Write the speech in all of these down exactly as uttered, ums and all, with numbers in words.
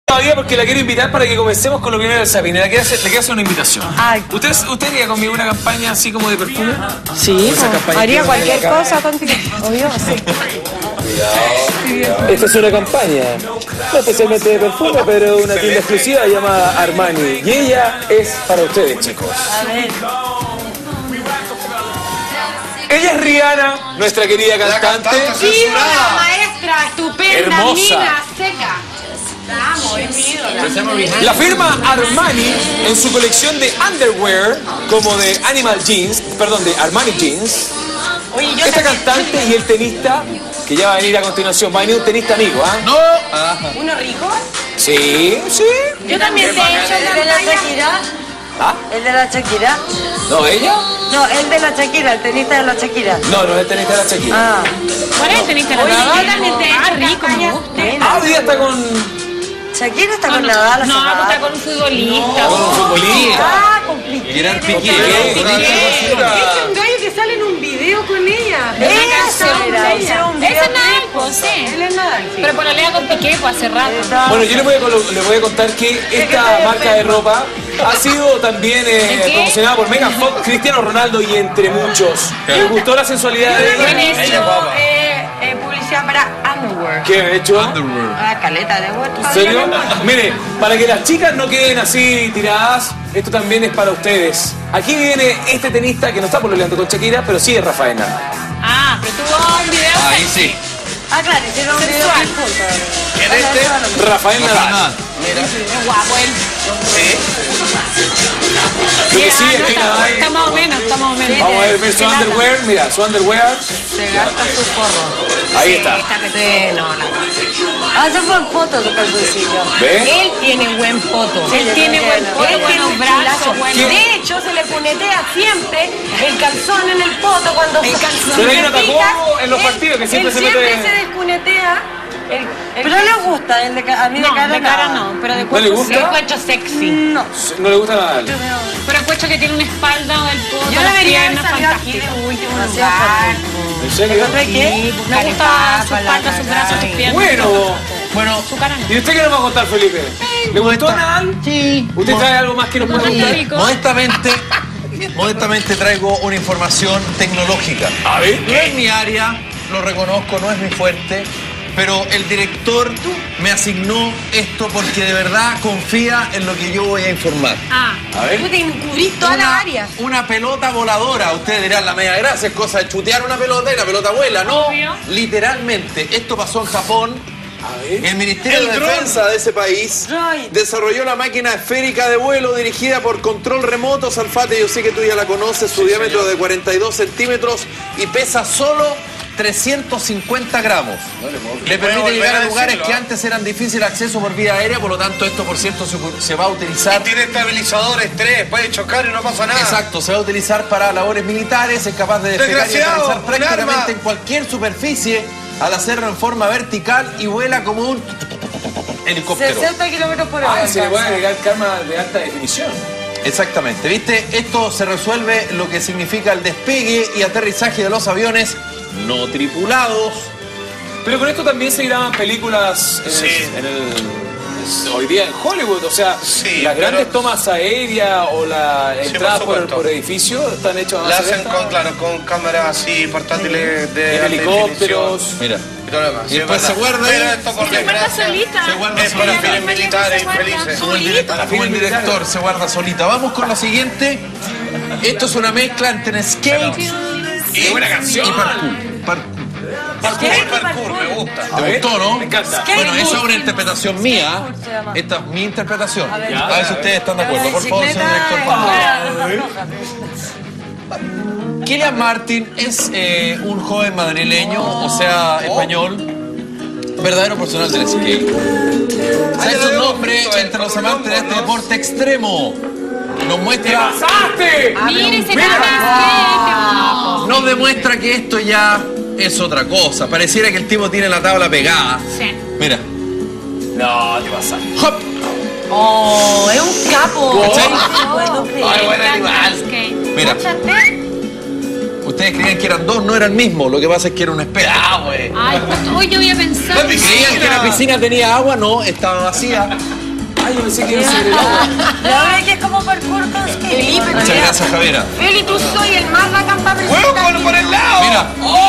Todavía porque la quiero invitar para que comencemos con lo primero del Zapping. Le quiero hacer, le quiero hacer una invitación. Ay. ¿Usted, ¿Usted haría conmigo una campaña así como de perfume? Sí, haría cualquier cosa contigo. Obvio, sí. Esta es una campaña, no especialmente de perfume, pero una tienda exclusiva llamada Armani. Y ella es para ustedes, chicos. A ver. Ella es Rihanna, nuestra querida cantante. ¡Viva la maestra! ¡Estupenda! Hermosa. Mina seca. La amo, es mi ídola. La firma Armani en su colección de underwear, como de Animal Jeans, perdón, de Armani Jeans. Oye, yo Esta también- cantante y el tenista, que ya va a venir a continuación, va a venir un tenista amigo, ¿ah? ¡No! ¿Uno rico? Sí, sí. Yo también te he hecho ¿El de la campaña. Shakira? ¿Ah? ¿El de la Shakira? ¿No, ella? No, el de la Shakira, el tenista de la Shakira. No, no es el tenista de la Shakira. Ah. ¿Cuál es el tenista de la Oye, Nadal? yo también te he hecho Ah, rico, me campaña. gusta. Ah, hoy día está con, Shakira está No, con no, Nadal. no, hace pues está rato. con un futbolista. con un futbolista. Ah, compliqué. Gerard Piqué. Piqué. Es un gallo que sale en un video con ella. Esa canción era, de ella. hicieron un Ese video es Nadal, pues sí. Él es Nadal, sí. Pero por la lea con Piqué, pues hace rato. Bueno, yo les voy, a, colo- les voy a contar que esta marca de ropa ha sido también eh, ¿De qué? promocionada por Megan Fox, Cristiano Ronaldo y entre muchos. ¿Les gustó la sensualidad de ella? Buenísimo. Ella guapa. Eh, eh, publicidad para Underwear. ¿Qué he hecho? Ah, caleta de vuelta. ¿En serio? Mire, para que las chicas no queden así tiradas, esto también es para ustedes. Aquí viene este tenista que no está pololeando con Shakira, pero sí es Rafael Nadal. Ah, pero tuvo un video. Ahí sí. Ah, claro, hicieron un video Sensual. juntos. ¿Quién es este? Rafael Nadal. Nada. Es guapo él. Lo que sí Ah, es no, que está, Nadal... está más o menos, está más o menos. Vamos a ver, ver su underwear, mira, su underwear. Se gasta su forro. Ahí está. Sí, no, no. Ah, se fue en fotos de calzoncillo. ¿Ve? Él tiene buen poto. Él tiene buen poto, Él tiene buenos un brazos, culazo. bueno. De hecho, se le punetea siempre el calzón en el poto cuando El calzón. Se le ¿te atacó fijas? en los Él- partidos, que siempre él se siempre mete- se descunetea. El, el Pero no le gusta, el de ca- a mí de No, cara de cara nada. no, pero de ¿No le cuerpo gusta? sí. el cuerpo sexy. No. No le gusta Nadal. Pero encuentro que tiene una espalda del poto, Yo las debería haber piernas salido aquí fantásticas. de último Demasiado lugar. ¿En serio? ¿De qué? Me gusta su espalda, sus brazos, sus piernas. Bueno. Bueno, Su cara no. ¿Y usted qué nos va a contar, Felipe? ¿Le gustó Modesta- Nadal? Sí. ¿Usted trae algo más que nos pueda contar? Rico. Modestamente, modestamente traigo una información tecnológica. A ver. No es mi área, lo reconozco, no es mi fuerte, pero el director me asignó esto porque de verdad confía en lo que yo voy a informar. Ah, A ver. Tú te encubrís toda la área. Una pelota voladora. Ustedes dirán, la media gracia es cosa de chutear una pelota y la pelota vuela. No, Obvio. literalmente. Esto pasó en Japón. A ver. El Ministerio de Defensa de ese país Droid. desarrolló la máquina esférica de vuelo dirigida por control remoto. Salfate, yo sé que tú ya la conoces, su diámetro de cuarenta y dos centímetros y pesa solo trescientos cincuenta gramos. Le permite llegar a lugares que antes eran difícil acceso por vía aérea, por lo tanto esto, por cierto, se, se va a utilizar. Tiene estabilizadores tres, puede chocar y no pasa nada. Exacto, se va a utilizar para labores militares, es capaz de despegar y Desgraciado, aterrizar un prácticamente arma. en cualquier superficie al hacerlo en forma vertical y vuela como un helicóptero. sesenta kilómetros por hora. Ah, se le puede agregar cámara de alta definición. Exactamente, ¿viste? Esto se resuelve lo que significa el despegue y aterrizaje de los aviones no tripulados. Pero con esto también se graban películas en, Sí. el, en el- hoy día en Hollywood. O sea, Sí, las grandes pero- tomas aéreas o la Sí, entrada por por, supuesto. por edificio están hechas a La base de hacen esta- con, claro, con cámaras así portátiles de en alta helicópteros. definición Mira, y todo lo demás. Y Sí, después es verdad. se guarda Pero ahí. esto por se guarda desgracia solita. se guarda es para solita. fines militares infelices. Como el, director, como el director se guarda solita. Vamos con lo siguiente. Esto es una mezcla entre skate ¡Y buena canción! y parkour. Parkour. Parkour, parkour, me gusta. A ver, ¿Te gustó, no? Me encanta. Bueno, esa es una interpretación mía. se llama. Esta es mi interpretación. A ver, Ya. si ustedes están de acuerdo. Por favor, señor director. vamos. Kylian Martin es eh, un joven madrileño, o sea, español, verdadero profesional del skate. Se ha hecho un nombre entre los amantes de este deporte extremo. Nos ¡Te muestra, pasaste! mire ese Ah, nos demuestra que esto ya es otra cosa. Pareciera que el tipo tiene la tabla pegada. Sí. Mira. No, te pasaste. ¡Hop! Oh, es un capo. ¿Cachai? Bueno, Ay, buen animal. Skate. Mira, Cáchate. usted ustedes creían que eran dos, no era el mismo. Lo que pasa es que era un espejo. Ah, güey. Ay, justo hoy yo había pensado. ¿Creían que la piscina tenía agua? No, estaba vacía. Ay, yo pensé que iba a ser el agua. La verdad es que es como parkour con Felipe, Muchas gracias, Javiera. Feli, tú soy el más bacán para ¡Huevo presentar. por, por el lado! Mira.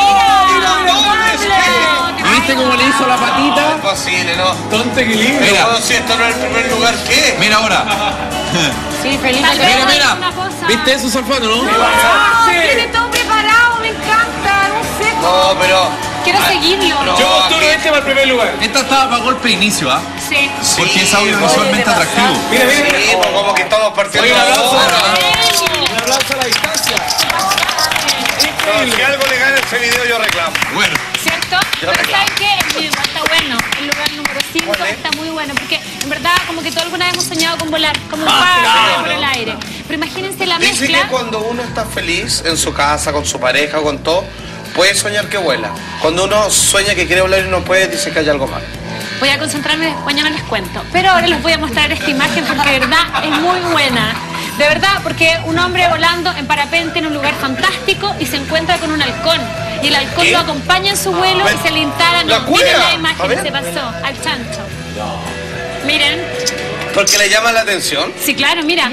¿Y viste cómo le hizo la No, patita? imposible, no. Tonto equilibrio. Mira. Bueno, si esto no es el primer lugar, ¿qué? Mira ahora. Sí, Felipe. Tal vez Mira, hay mira. una cosa. ¿Viste eso, Salfano, no? Ah, tiene todo preparado, me encanta, no sé. No, pero... Quiero Ah, seguirlo. no. Yo posturo aquí- este para el primer lugar. Esta estaba para golpe de inicio, ¿ah? Sí. Porque es audiovisualmente atractivo. Mira, mira, mira. Sí, pues como que estamos partiendo Oye, un aplauso. ahora. Un aplauso a la distancia. No, si algo le gana ese video, yo reclamo. Bueno. ¿Cierto? Pero ¿saben qué? El video igual está bueno. El lugar número cinco ¿Cuál es? está muy bueno. Porque en verdad, como que todos alguna vez hemos soñado con volar, como un Ah, pájaro claro. por el aire. Pero imagínense la Dice mezcla. que cuando uno está feliz en su casa, con su pareja, con todo, puede soñar que vuela. Cuando uno sueña que quiere volar y no puede, dice que hay algo mal. Voy a concentrarme, mañana les cuento. Pero ahora les voy a mostrar esta imagen porque de verdad es muy buena. De verdad, porque un hombre volando en parapente en un lugar fantástico y se encuentra con un halcón. Y el halcón ¿Qué? lo acompaña en su vuelo y se le instala. ¡La No, cueva! miren la A imagen, ver. se pasó al chancho. Miren, Porque le llama la atención. sí, claro, mira.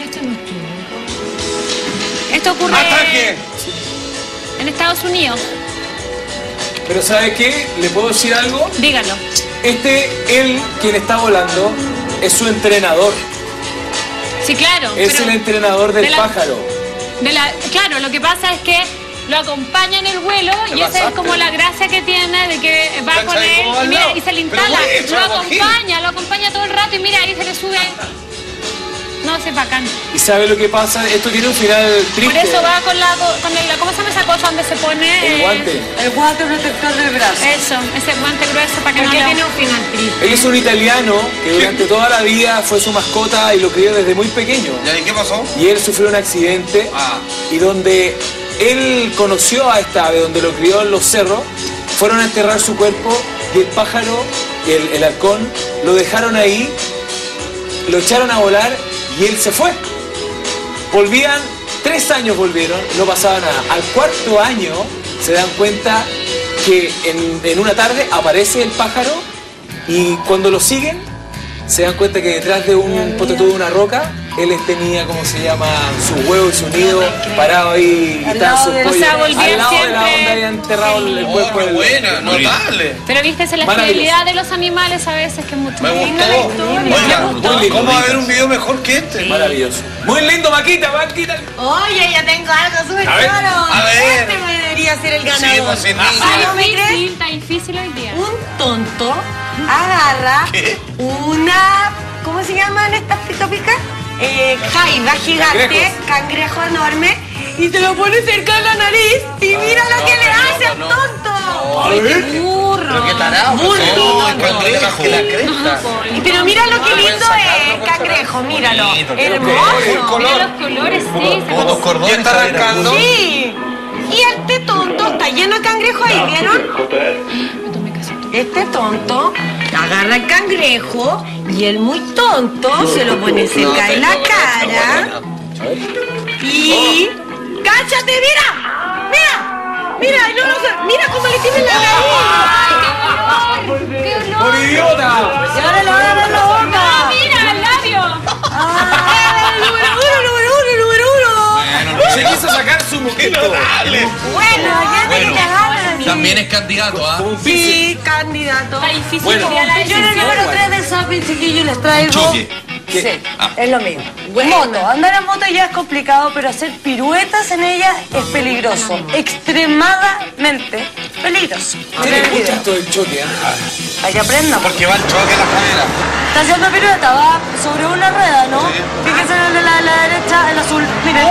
Esto ocurre ¡Ataque! en Estados Unidos. Pero ¿sabe qué? ¿Le puedo decir algo? Dígalo. Este, él, quien está volando, es su entrenador. Sí, claro. Es pero el entrenador del de la- pájaro. de la- claro, lo que pasa es que lo acompaña en el vuelo y esa es pasaste. como la gracia que tiene de que va ¿Cachai? con él ¿Cómo va y, al mira, lado? y se le Pero instala, güey, lo Chavo Gil. acompaña, lo acompaña todo el rato y mira, ahí se le sube. No, ese es bacán. ¿Y sabe lo que pasa? Esto tiene un final triste. Por eso va con la, con el, ¿cómo se llama esa cosa donde se pone? El eh, guante. El guante protector del brazo. Eso, ese guante grueso para que no Porque le... tiene un final triste. Él es un italiano que durante toda la vida fue su mascota y lo crió desde muy pequeño. ¿Y ahí qué pasó? Y él sufrió un accidente Ah. y donde él conoció a esta ave, donde lo crió en los cerros, fueron a enterrar su cuerpo y el pájaro, el, el halcón, lo dejaron ahí, lo echaron a volar y él se fue. Volvían, tres años volvieron, no pasaba nada. Al cuarto año se dan cuenta que en, en una tarde aparece el pájaro y cuando lo siguen se dan cuenta que detrás de un potetú de una roca él tenía, como se llama, su huevo y su nido parado ahí y Al estaban lado sus de- pollos o sea, volvían al lado de la siempre- donde habían enterrado el, el Oh, cuerpo qué del- buena, del- notable. Pero viste, esa es la Maravilloso. fidelidad de los animales a veces que es mucho Me más gustó. linda la historia. Oiga, Me gustó. muy lindo. ¿cómo va a haber un video mejor que este? Maravilloso. Muy lindo, Maquita, Maquita. Oye, ya tengo algo súper A ver, claro. a ver. Este me debería ser el Sí, ganador. pues sin Está niña. ¿no me crees? difícil, está difícil hoy día. Un tonto agarra ¿Qué? una, ¿cómo se llaman estas pitopicas? Eh, jaiba gigante, Cangrejos. cangrejo enorme, y se lo pone cerca de la nariz y mira lo no, que le no, hace al no. tonto. ¡Ay, qué burro! Pero qué tarado. Burro. No, el cangrejo. Que la cresta. Y pero mira lo que lindo es el cangrejo, míralo. Bonito, qué Hermoso. Mira los colores, sí. Como dos cordones. ¿Y está arrancando? Sí. Y este tonto está lleno de cangrejo ahí, ¿vieron? Este tonto agarra el cangrejo y el muy tonto se lo pone cerca de la cara y... ¡Cáchate, mira! ¡Mira! ¡Mira! No, no, sé, ¡mira cómo le tiene la nariz! ¡Qué olor! ¡Por idiota! Y ahora le van a ver la boca. ¡Mira, el labio! ¡Ah! ¡Número uno, número uno, número uno! Se quiso sacar su mojito. Bueno, ya te Bueno, que ganan. también es candidato, ¿ah? Como un piscis. Sí, candidato. Está difícil Bueno. hoy día la Yo en el decisión. número tres de Zapping, chiquillos, les traigo... Choque. ¿Qué? Sí, Ah. es lo mío. Moto. Andar en moto ya es complicado, pero hacer piruetas en ella es peligroso. Extremadamente peligroso. Tiene mucho esto del choque, ¿ah? Para que aprendan. Porque va el choque la cadera. Está haciendo pirueta, va sobre una rueda, ¿no? Fíjense en el de la, de la derecha, el azul. Miren.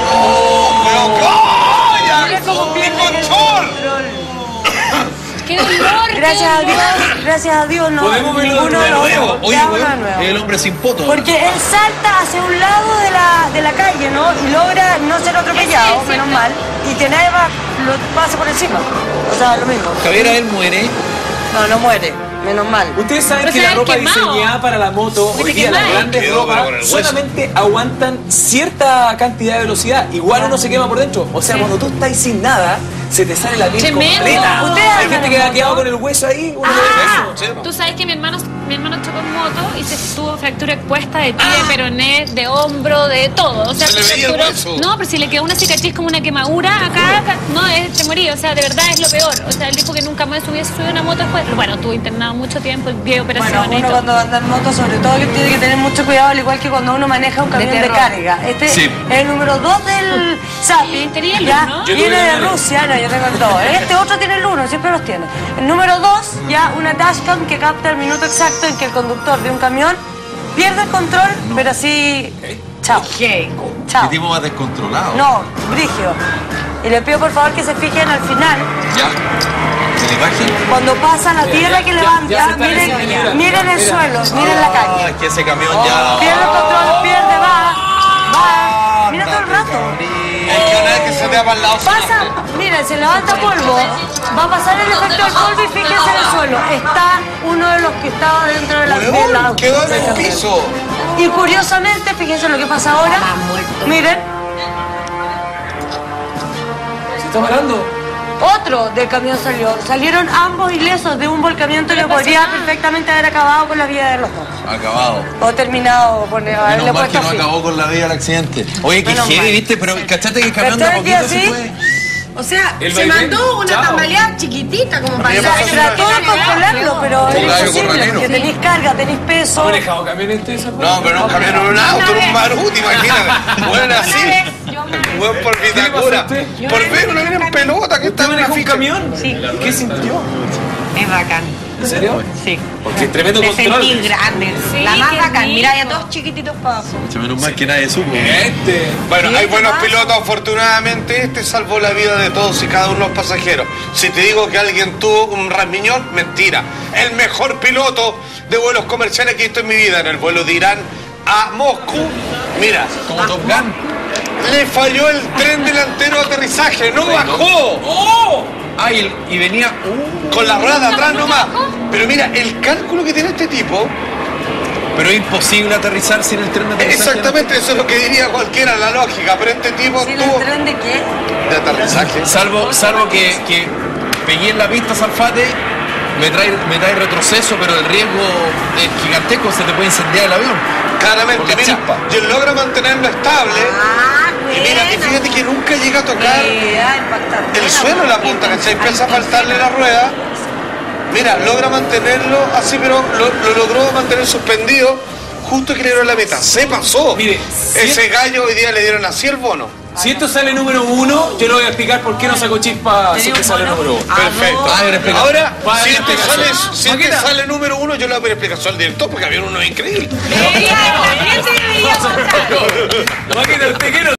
Mira cómo pierde el control. ¡Qué dolor! Gracias a Dios, gracias a Dios, no. Podemos verlo de ninguno de los nuevo. dos. Oye, Veámoslo de weón, nuevo. es el hombre sin poto. Porque él salta hacia un lado de la, de la calle, ¿no? Y logra no ser atropellado, Ese, menos cierto. mal, y que nadie va, lo pase por encima. O sea, lo mismo. Javiera, él muere. No, no muere, menos mal. Ustedes saben Pero que se la ven ropa quemados. diseñada para la moto, Fuiste hoy día las quemado. grandes Quedó, pero ropas con el hueso. solamente aguantan cierta cantidad de velocidad. Igual uno se quema por dentro. O sea, cuando tú estás sin nada, se te sale la piel Tremendo. completa. Ustedes Hay andan gente en que ha moto. quedado con el hueso ahí. uno Ah, ve eso. tú sabes que mi hermano, mi hermano chocó en moto y se tuvo fractura expuesta de tibia, de peroné, de hombro, de todo. O sea, Se le veía el fracturó- hueso. No, pero si le quedó una cicatriz como una quemadura acá, acá, no, es, te morí. O sea, de verdad es lo peor. O sea, él dijo que nunca más hubiese subido una moto después. Bueno, estuvo internado mucho tiempo, diez operaciones. Bueno, y uno todo. cuando anda en moto, sobre todo, que tiene que tener mucho cuidado, al igual que cuando uno maneja un camión de, terror. carga. Este Sí. es el número dos del Zapping. tenía el ya uno. Yo viene tuve de el uno. Rusia, no, yo tengo el dos. Este otro tiene el uno, siempre los tiene. El número dos, ya una dashcam que capta el minuto exacto en que el conductor de un camión pierde el control, pero así. Chao. Chao. ¿Qué tipo más descontrolado? No, brigio. Y le pido por favor que se fijen al final. Ya. ¿Se le baje? Cuando pasa la tierra que ya, levanta, ya se está miren, haciendo. miren el Mira. suelo, miren la calle. Ah, es que ese camión ya. Pierde el control, pierde, va, va. Mira todo el rato. Es que una vez que se te va para el lado. Pasa, miren, se levanta polvo, va a pasar el efecto del polvo y fíjense en el suelo. Está uno de los que estaba dentro de la Huevón, del auto. quedó en el piso. Y curiosamente, fíjense lo que pasa ahora. Miren, ¿Se está parando? otro del camión salió. Salieron ambos ilesos de un volcamiento que podría perfectamente haber acabado con la vida de los dos. Acabado. O terminado, por haberle Menos mal que puesto no fin. acabó con la vida el accidente. Oye, que Menos heavy, mal. ¿viste? Pero cachate que el camión de a ¿Cachai que poquito se así? fue. O sea, El se vaivén, mandó una chao. tambaleada chiquitita como para mí me ir a- pasó Trató de controlarlo, pero Un es gallo imposible corralero. porque tenéis carga, tenéis peso. ¿Ha manejado camiones eso? No, pero no un camión en un auto, en un Maruti, imagínate. Bueno, así. Buen por Vitacura. ¿Qué le pasó a usted? Por ver una mina en pelota que ¿Usted está en una manejó un ficha. camión? Sí. ¿Qué sintió? Es bacán. ¿En serio? Sí. Porque es tremendo Me control. sentí grande. Sí, la más qué bacán. rico. Mira, ya todos chiquititos para abajo. Menos mal que nadie supo. Este. Bueno, hay ¿Qué buenos pasa? pilotos, afortunadamente este salvó la vida de todos y cada uno de los pasajeros. Si te digo que alguien tuvo un rasmiñón, mentira. El mejor piloto de vuelos comerciales que he visto en mi vida, en el vuelo de Irán a Moscú. Mira, Como Top Gun. le falló el tren delantero de aterrizaje, no bajó. ¡Oh! Ah, y, el- y venía. Uh, Con la rueda de atrás nomás. Pero mira, el cálculo que tiene este tipo, pero es imposible aterrizar sin el tren de aterrizaje. exactamente eso es lo que diría cualquiera, la lógica. Pero este tipo ¿Sí, el tuvo tren de qué? de aterrizaje. Salvo, salvo que, que pegué en la pista Zalfate, me trae, me trae retroceso, pero el riesgo es gigantesco, se te puede incendiar el avión. Claramente, Por la mira, chispa. y él logra mantenerlo estable. Ah, Y mira, y fíjate que nunca llega a tocar Eh, ah, impactante. el suelo en la punta, ¿cachai? Empieza a faltarle la rueda. Mira, logra mantenerlo así, pero lo, lo logró mantener suspendido justo que le dieron la meta. Se pasó. Mire, Ese si- gallo hoy día le dieron así el bono. Si esto sale número uno, yo le voy a explicar por qué no sacó chispa si este sale número uno. Perfecto. Ah, una explicación. Ahora, Va a si haber este sale, explicación. si este Maqueta. sale número uno, yo le voy a pedir explicación al director porque había uno increíble. También se veía montar. Máquina, usted que no